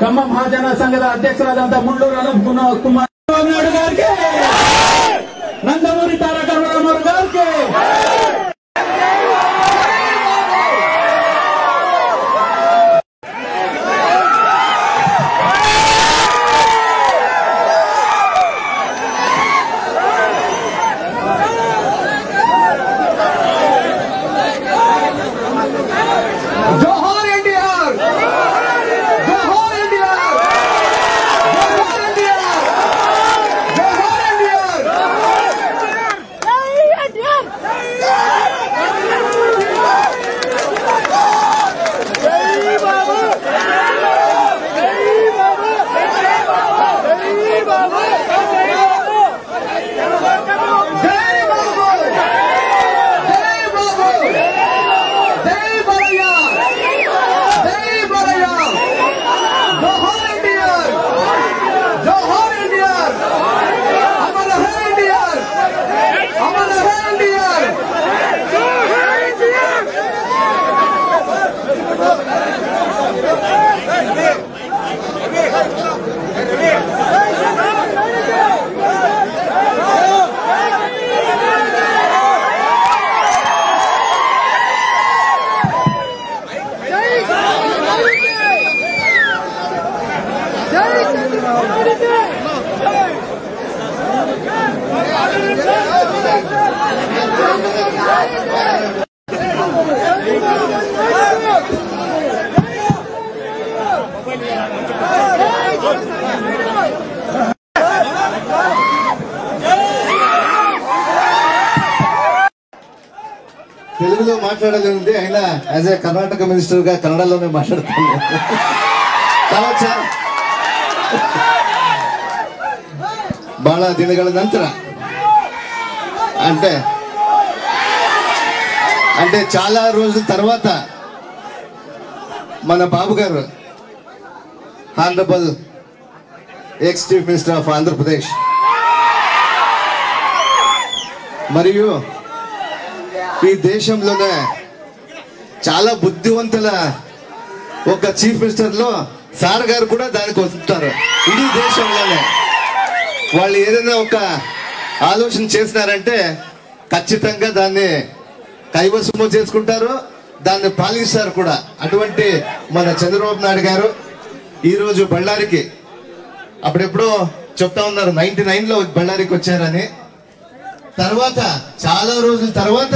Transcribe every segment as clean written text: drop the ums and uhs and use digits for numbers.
ఖమ్మం మహాజన సంఘದ అధ్యక్షురాದಂತ ముళ్ళూరు అనూప్ కుమార్ నాయుడు గారికి, నందమూరి తారక రామారావు గారికి, తెలుగులో మాట్లాడాలంటే ఆయన యాజ్ ఏ కర్ణాటక మినిస్టర్ గా కన్నడలోనే మాట్లాడుతున్నాను. ಬಹಳ ದಿನಗಳ ನಂತರ అంటే చాలా రోజుల తర్వాత మన బాబు గారు honourable ex chief minister of Andhra Pradesh మరియు ఈ దేశంలోనే చాలా బుద్ధివంతుల ఒక చీఫ్ మినిస్టర్ లో సార్ గారు కూడా దానికి వస్తుంటారు. ఈ దేశంలోనే వాళ్ళు ఏదైనా ఒక ఆలోచన చేసినారంటే ఖచ్చితంగా దాన్ని కైవసము చేసుకుంటారు, దాన్ని పాలిస్తారు కూడా. అటువంటి మన చంద్రబాబు నాయుడు గారు ఈరోజు బళ్ళారికి అప్పుడెప్పుడో చెప్తా ఉన్నారు 99లో బళ్ళారికి వచ్చారని. తర్వాత చాలా రోజుల తర్వాత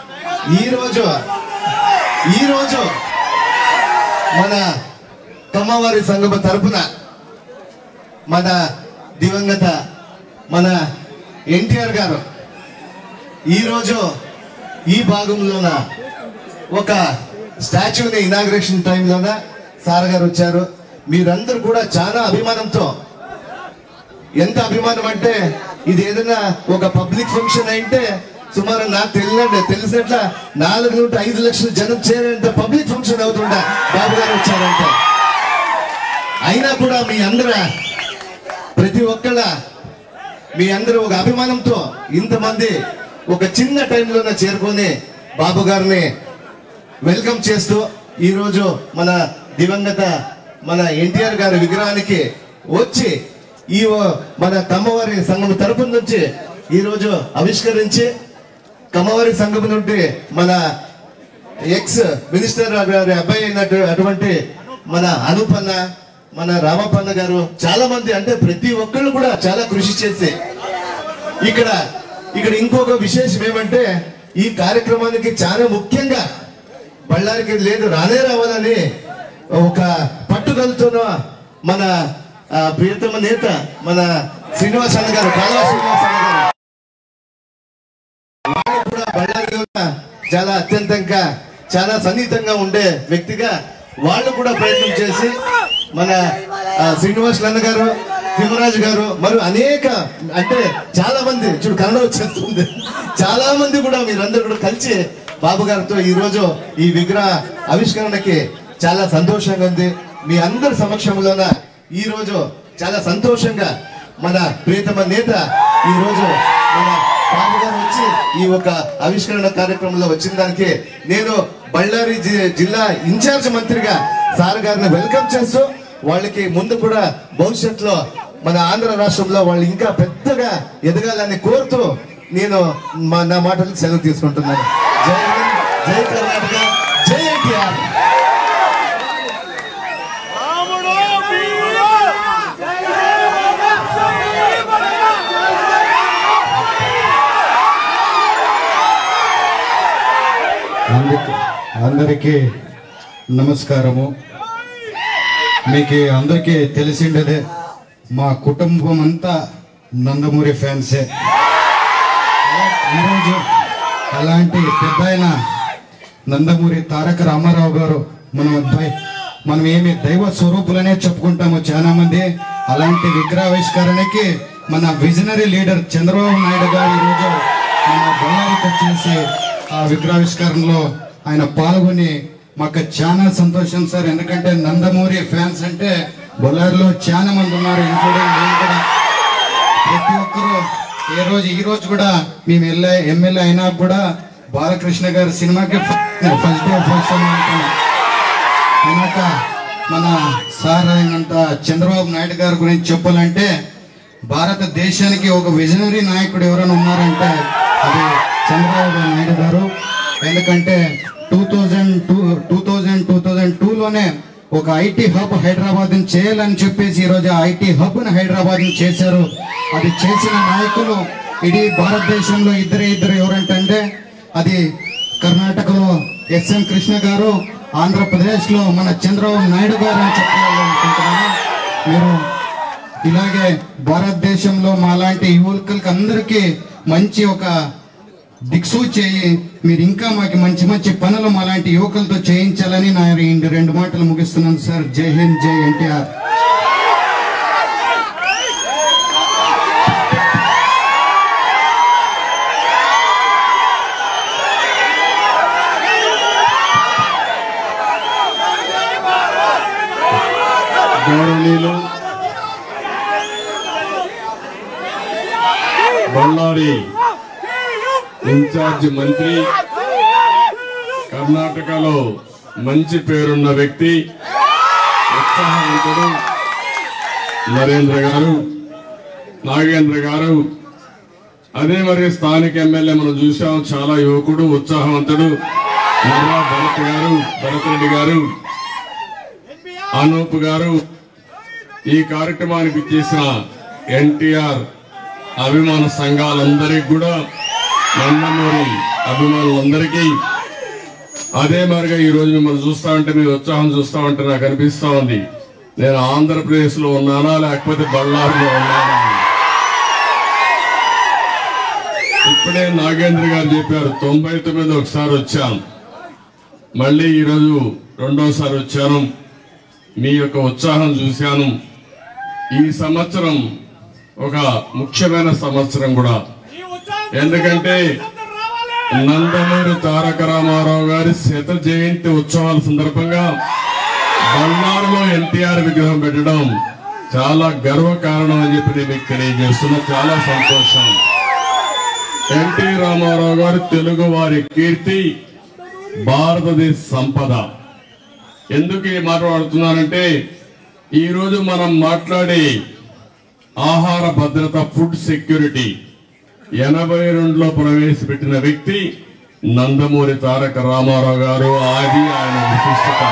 ఈరోజు మన కమ్మవారి సంఘం తరపున మన దివంగత మన ఎన్టీఆర్ గారు ఈరోజు ఈ భాగంలోన ఒక స్టాచ్యూని ఇనాగ్రేషన్ టైంలోన సార్ గారు వచ్చారు. మీరందరూ కూడా చాలా అభిమానంతో, ఎంత అభిమానం అంటే ఇది ఏదైనా ఒక పబ్లిక్ ఫంక్షన్ అయితే సుమారు నాకు తెలిసినట్ల 4 నుండి 5 లక్షల జనం చేరేంత పబ్లిక్ ఫంక్షన్ అవుతుండ బాబు గారు వచ్చారంటే. అయినా కూడా మీ అందరూ ప్రతి ఒక్కళ్ళ మీ అందరూ ఒక అభిమానంతో ఇంతమంది ఒక చిన్న టైంలోనే చేరుకొని బాబు గారిని వెల్కమ్ చేస్తూ ఈరోజు మన దివంగత మన ఎన్టీఆర్ గారి విగ్రహానికి వచ్చి ఈ మన కమ్మవారి సంఘం తరపు నుంచి ఈరోజు ఆవిష్కరించి కమ్మవారి సంఘం నుండి మన ఎక్స్ మినిస్టర్ గారి అబ్బాయి అటువంటి మన అనూపన్న మన రామపన్న గారు చాలా మంది, అంటే ప్రతి ఒక్కళ్ళు కూడా చాలా కృషి చేసి ఇక్కడ ఇంకొక విశేషం ఏమంటే ఈ కార్యక్రమానికి చాలా ముఖ్యంగా బళ్ళారికి లేదు రానే రావాలని ఒక పట్టుదలతోన మన ప్రియతమ నేత మన శ్రీనివాస్ అన్న గారు, కాలువ శ్రీనివాస్ అన్న గారు కూడా బళ్ళారిలో చాలా అత్యంతంగా చాలా సన్నిహితంగా ఉండే వ్యక్తిగా వాళ్ళు కూడా ప్రయత్నం చేసి మన శ్రీనివాస్ అన్న గారు, తిమ్మరాజు గారు మరియు అనేక అంటే చాలా మంది చూడు కన్నడ వచ్చేస్తుంది, చాలా మంది కూడా మీరందరూ కూడా కలిసి బాబు గారితో ఈ రోజు ఈ విగ్రహ ఆవిష్కరణకి చాలా సంతోషంగా ఉంది. మీ అందరి సమక్షంలోన ఈ రోజు చాలా సంతోషంగా మన ప్రియతమ నేత ఈ రోజు మన బాబు గారు వచ్చి ఈ ఒక ఆవిష్కరణ కార్యక్రమంలో వచ్చిన దానికి నేను బళ్ళారి జిల్లా ఇన్ఛార్జ్ మంత్రిగా సార్ గారిని వెల్కమ్ చేస్తూ వాళ్ళకి ముందు కూడా భవిష్యత్తులో మన ఆంధ్ర రాష్ట్రంలో వాళ్ళు ఇంకా పెద్దగా ఎదగాలని కోరుతూ నేను నా మాటలకు సెలవు తీసుకుంటున్నాను. జై హింద్, జై కర్ణాటక, జై ఎన్టీఆర్. అందరికీ నమస్కారము. మీకు అందరికీ తెలిసిండేదే, మా కుటుంబం అంతా నందమూరి ఫ్యాన్సే. ఈరోజు అలాంటి పెద్ద ఆయన నందమూరి తారక రామారావు గారు మనం ఏమి దైవ స్వరూపులనే చెప్పుకుంటాము చాలా మంది. అలాంటి విగ్రహావిష్కరణకి మన విజనరీ లీడర్ చంద్రబాబు నాయుడు గారు ఈరోజు మన బళ్ళారికి వచ్చేసి ఆ విగ్రహావిష్కరణలో ఆయన పాల్గొని మాకు చాలా సంతోషం సార్. ఎందుకంటే నందమూరి ఫ్యాన్స్ అంటే బొల్లారిలో చాలా మంది ఉన్నారు, ఇంక్లూడింగ్ నేను కూడా. ప్రతి ఒక్కరు ఈ రోజు కూడా మేము ఎమ్మెల్యే అయినా కూడా బాలకృష్ణ గారి సినిమాకి ఫస్ట్ డే ఫస్ట్ అయినాక మన సార్ అయినంత చంద్రబాబు నాయుడు గారి గురించి చెప్పాలంటే, భారతదేశానికి ఒక విజనరీ నాయకుడు ఎవరైనా ఉన్నారంటే అది చంద్రబాబు నాయుడు గారు. ఎందుకంటే 2002లోనే ఒక ఐటీ హబ్ హైదరాబాద్ చేయాలని చెప్పేసి ఈరోజు ఐటీ హబ్ ని హైదరాబాద్ చేశారు. అది చేసిన నాయకులు ఇడీ భారతదేశంలో ఇద్దరు ఎవరంటే అది కర్ణాటకలో ఎస్ఎం కృష్ణ గారు, ఆంధ్రప్రదేశ్ లో మన చంద్రబాబు నాయుడు గారు అని చెప్పాలనుకుంటున్నాను. మీరు ఇలాగే భారతదేశంలో మా లాంటి యువకులకి అందరికీ మంచి ఒక దిక్సూచి మీరు ఇంకా మాకు మంచి మంచి పనులు మా లాంటి యువకులతో చేయించాలని నా 2 మాటలు ముగిస్తున్నాను సార్. జై హింద్, జై ఎన్టీఆర్. గౌరవనీయులు బళ్ళారి ఇన్ఛార్జ్ మంత్రి, కర్ణాటకలో మంచి పేరున్న వ్యక్తి, ఉత్సాహవంతుడు నరేంద్ర గారు, నాగేంద్ర గారు. అదే మరి స్థానిక ఎమ్మెల్యే మనం చూసాం, చాలా యువకుడు, ఉత్సాహవంతుడు మర్రా భరత్ రెడ్డి గారు, అనూప్ గారు. ఈ కార్యక్రమానికి ఇచ్చేసిన ఎన్టీఆర్ అభిమాన సంఘాలందరికీ కూడా, నందమూరి అభిమానులందరికీ, అదే మరిగా ఈ రోజు మిమ్మల్ని చూస్తా ఉంటే, మీ ఉత్సాహం చూస్తా ఉంటే నాకు అనిపిస్తా ఉంది నేను ఆంధ్రప్రదేశ్ లో ఉన్నానా లేకపోతే బళ్ళారిలో ఉన్నానా. ఇప్పుడే నాగేంద్ర గారు చెప్పారు 99 ఒకసారి వచ్చాను, మళ్ళీ ఈరోజు రెండోసారి వచ్చాను. మీ యొక్క ఉత్సాహం చూశాను. ఈ సంవత్సరం ఒక ముఖ్యమైన సంవత్సరం కూడా, ఎందుకంటే నందమూరి తారక రామారావు గారి 100వ జయంతి ఉత్సవాల సందర్భంగా బళ్ళారిలో ఎన్టీఆర్ విగ్రహం పెట్టడం చాలా గర్వకారణం అని చెప్పి మీకు తెలియజేస్తున్నా. చాలా సంతోషం. ఎన్టీ రామారావు గారు తెలుగు వారి కీర్తి, భారతదేశ సంపద. ఎందుకు ఈ మాట్లాడుతున్నానంటే, ఈరోజు మనం మాట్లాడే ఆహార భద్రత, ఫుడ్ సెక్యూరిటీ 82లో ప్రవేశపెట్టిన వ్యక్తి నందమూరి తారక రామారావు గారు. అది ఆయన విశిష్టత.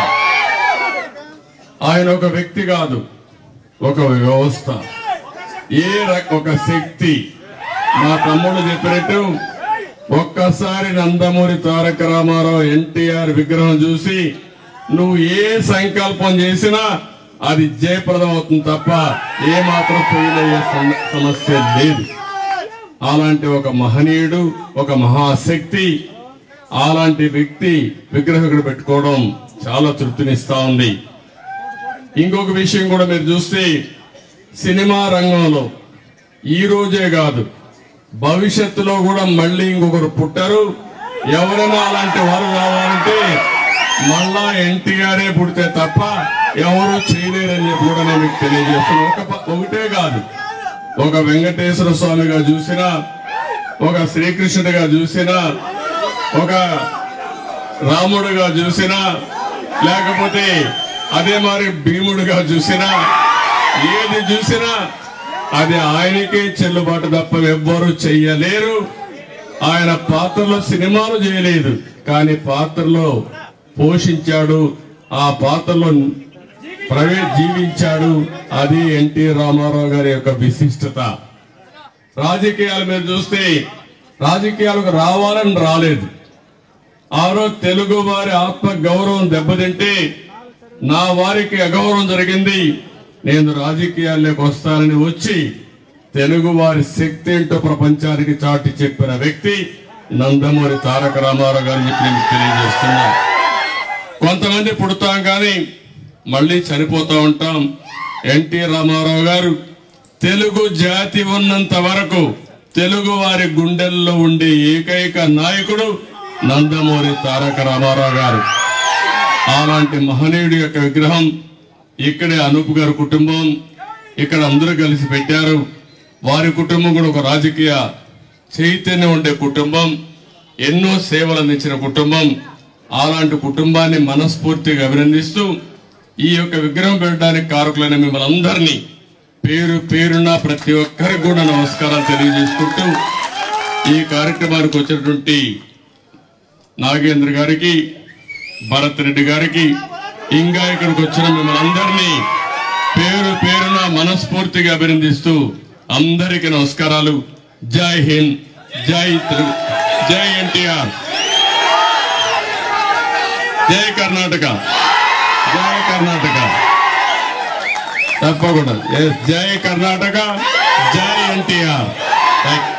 ఆయన ఒక వ్యక్తి కాదు, ఒక వ్యవస్థ, ఒక శక్తి. మా తమ్ముడు చెప్పినట్టు ఒక్కసారి నందమూరి తారక రామారావు ఎన్టీఆర్ విగ్రహం చూసి నువ్వు ఏ సంకల్పం చేసినా అది జయప్రదం అవుతుంది తప్ప ఏమాత్రం ఫెయిల్ అయ్యే సమస్య లేదు. అలాంటి ఒక మహనీయుడు, ఒక మహాశక్తి, అలాంటి వ్యక్తి విగ్రహం ఇక్కడ పెట్టుకోవడం చాలా తృప్తినిస్తా ఉంది. ఇంకొక విషయం కూడా మీరు చూస్తే, సినిమా రంగంలో ఈ రోజే కాదు భవిష్యత్తులో కూడా మళ్ళీ ఇంకొకరు పుట్టారు. ఎవరైనా అలాంటి వారు రావాలంటే మళ్ళా ఎన్టీఆర్ఏ పుడితే తప్ప ఎవరు చేయలేరని చెప్పి కూడా నేను మీకు తెలియజేస్తున్నాను. ఒకటే కాదు, ఒక వెంకటేశ్వర స్వామిగా చూసినా, ఒక శ్రీకృష్ణుడిగా చూసినా, ఒక రాముడిగా చూసినా, లేకపోతే అదే మరి భీముడుగా చూసినా ఏది చూసినా అది ఆయనకే చెల్లుబాటు తప్ప ఎవ్వరూ చెయ్యలేరు. ఆయన పాత్రలో సినిమాలు చేయలేదు, కానీ పాత్రలో పోషించాడు, ఆ పాత్రలో జీవించాడు. అది ఎన్టీ రామారావు గారి యొక్క విశిష్టత. రాజకీయాల మీద చూస్తే రాజకీయాలకు రావాలని రాలేదు. ఆ రోజు తెలుగు వారి ఆత్మ గౌరవం దెబ్బతింటే నా వారికి అగౌరవం జరిగింది, నేను రాజకీయాల్లోకి వస్తానని వచ్చి తెలుగు వారి శక్తి ఏంటో ప్రపంచానికి చాటి చెప్పిన వ్యక్తి నందమూరి తారక రామారావు గారు చెప్పి నేను తెలియజేస్తున్నా. కొంతమంది పుడతాం కానీ మళ్ళీ చనిపోతూ ఉంటాం. ఎన్టీ రామారావు గారు తెలుగు జాతి ఉన్నంత వరకు తెలుగు వారి గుండెల్లో ఉండే ఏకైక నాయకుడు నందమూరి తారక రామారావు గారు. అలాంటి మహనీయుడి యొక్క విగ్రహం ఇక్కడే అనూప్ గారి కుటుంబం ఇక్కడ అందరూ కలిసి పెట్టారు. వారి కుటుంబం కూడా ఒక రాజకీయ చైతన్యం ఉండే కుటుంబం, ఎన్నో సేవలు అందించిన కుటుంబం. అలాంటి కుటుంబాన్ని మనస్ఫూర్తిగా అభినందిస్తూ ఈ యొక్క విగ్రహం పెట్టడానికి కారకులైన మిమ్మల్ని అందరినీ పేరు పేరున ప్రతి ఒక్కరికి కూడా నమస్కారాలు తెలియజేసుకుంటూ ఈ కార్యక్రమానికి వచ్చినటువంటి నాగేంద్ర గారికి, భరత్ రెడ్డి గారికి, ఇంకా ఇక్కడికి వచ్చిన మిమ్మల్ని అందరినీ పేరు పేరున మనస్ఫూర్తిగా అభినందిస్తూ అందరికీ నమస్కారాలు. జై హింద్, జై ఎన్టీఆర్, జై కర్ణాటక, జై కర్ణాటక. తప్పకుండా జై కర్ణాటక, జై ఎన్టీఆర్.